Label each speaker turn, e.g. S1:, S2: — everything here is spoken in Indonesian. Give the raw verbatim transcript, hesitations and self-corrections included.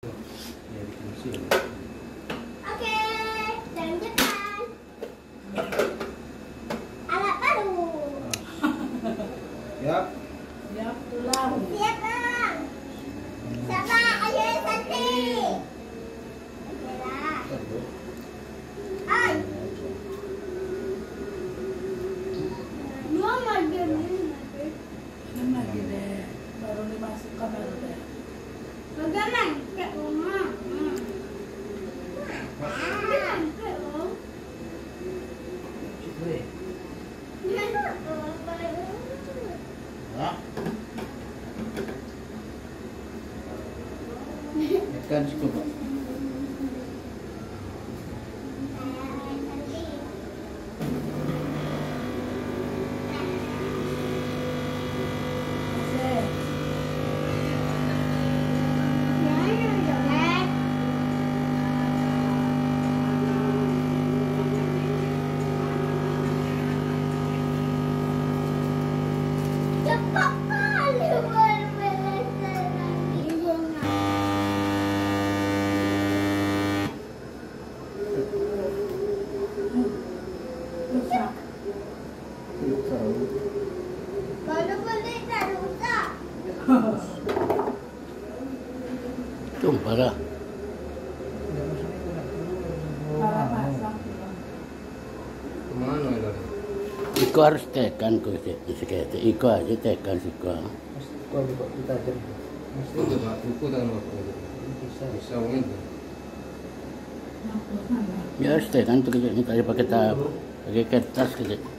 S1: Ya, bikin mesin.
S2: Oke, lanjutkan. Alat baru.
S1: Ya.
S3: Ya, pulang.
S2: Siap, Bang. Siapa? Ayo, Santi. Oke lah. Ay. Mama gini.
S3: Ini lagi deh. Baru dimasukkan baru deh.
S2: Bagaimana? Kayak Mama. Hmm. Ah. Kayak Mama.
S1: Cipre.
S2: Ya.
S1: Ikan cukup, Pak.
S2: Cepat kali berbelanja nanti bunga.
S3: Rusak.
S2: Baru beli tak rusak.
S4: Tumpah dah.
S3: Para pasang.
S1: Kemana itu?
S4: Iko harus tekan kau sikit. Iko aja tekan siko.
S1: Kau buka kita aja. Mesti itu Pak, buku tangan Bapak. Bisa. Bisa mungkin.
S4: Ya harus tekan tu kita pakai tab, pakai kertas kita.